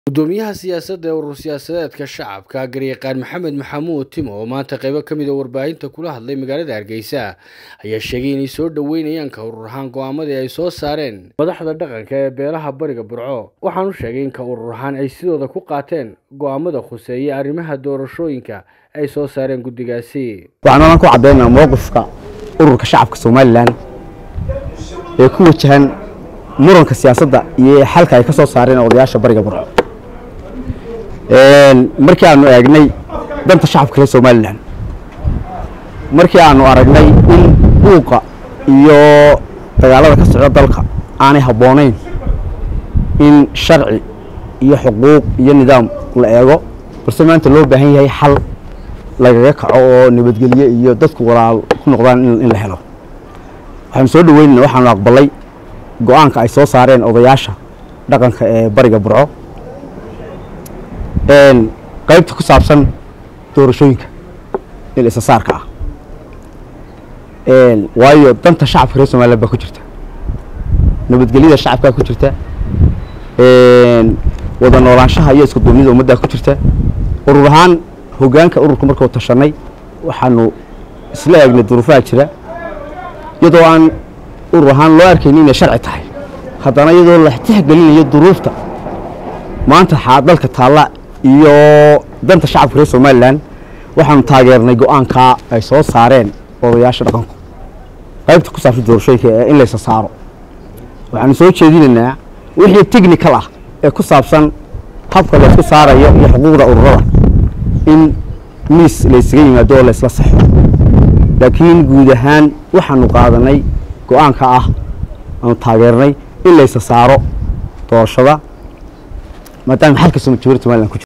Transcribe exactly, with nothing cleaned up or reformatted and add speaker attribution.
Speaker 1: gudoomiyaha siyaasadda ee urur siyaasadeedka shacabka Garyaqaan Maxamed Maxamuud Timo oo maanta qaybo ka mid ah warbaahinta kula hadlay magaalada Hargeysa ayaa sheegay inay soo dhaweynayaan ka urur ahaan go'aamadii ay soo saareen madaxda dhaqanka ee beelaha bariga Burco waxaan u sheegay in ka urur ahaan ay sidooda ku qaateen go'aamada khuseeya arrimaha doorashooyinka ay soo saareen guddigaasi
Speaker 2: waxaan ku cadeynaa mowqifka ururka shacabka Soomaaliland ee ku wajahan muranka siyaasadda iyo xalka ay ka soo saareen odayaasha bariga Burco een markii aanu eegnay danta shacabka Soomaaliland markii aanu aragnay in buuqa iyo dagaalada ka socda dalka aanay haboonayn in sharci iyo xuquuq iyo nidaam la eego balse maanta loo baahan yahay xal lagaga kaco oo nabadgelyo iyo dadku walaal ku noqdaan in la helo waxaan soo dhaweynaa waxaan aqbalay go'aanka ay soo saareen odayaasha dhaqanka ee bariga Burco een qaybta ku saabsan doorashooyinka ee isa saarka ah een waayo danta shacabka Soomaaliland ba ku jirta nabadgelyada shacabka ku jirta een wada noolaanshaha iyo isku duubnida ummadda ku jirta urur ahaan hoggaanka ururka markuu tashanay waxaanu isla eegnay duruufaha jira iyadoo aan urur ahaan loo arkay inay sharci tahay haddana iyadoo la tixgelinayo duruufta maanta xaalada taala iyo danta shacabka Soomaaliland waxaan taageernay go'aanka ay soo saareen odayaasha dhaqanku qaybta ku saabsan doorashooyinka in la saaro waxaan soo jeedinaynaa wixii technical ah ee ku saabsan habka la isku saarayo iyo xuquuqda ururada in miis la isaga yimaado la isla saxo laakiin guud ahaan waxaanu qaadanay go'aanka ah aan taageernay in la saaro doorashada maadaama xalka Soomaaliland ku